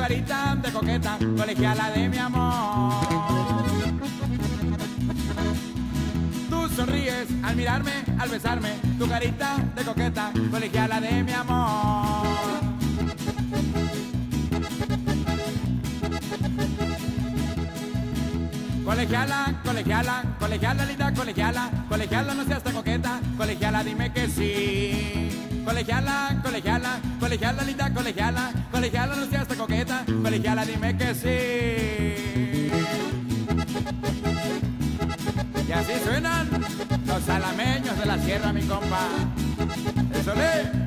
carita de coqueta, colegiala de mi amor. Tú sonríes al mirarme, al besarme, tu carita de coqueta, colegiala de mi amor. Colegiala, colegiala, colegiala linda, colegiala, colegiala no seas tan coqueta, colegiala dime que sí. Colegiala, colegiala, colegiala linda, colegiala, colegiala no seas tan coqueta, colegiala dime que sí. Y así suenan los alameños de la sierra, mi compa. ¡Eso le!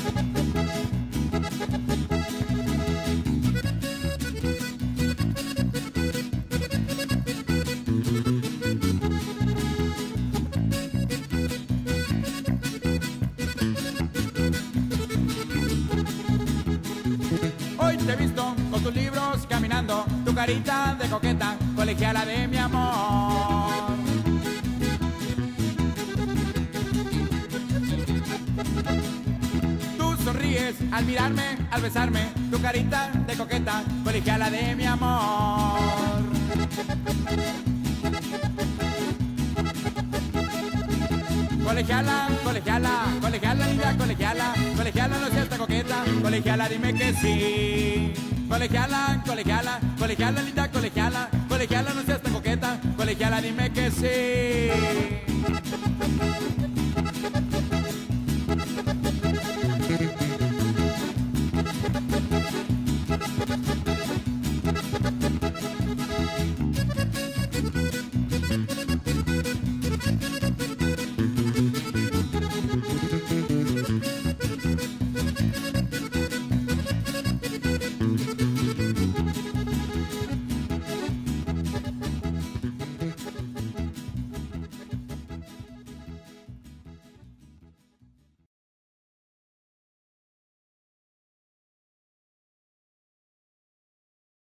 Hoy te he visto con tus libros caminando, tu carita de coqueta, colegiala de mi amor. Tú sonríes al mirarme, al besarme, tu carita de coqueta, colegiala de mi amor. Colegiala, colegiala, colegiala linda, colegiala, colegiala no seas tan coqueta, colegiala dime que sí. Colegiala, colegiala, colegiala linda, colegiala, colegiala no seas tan coqueta, colegiala dime que sí.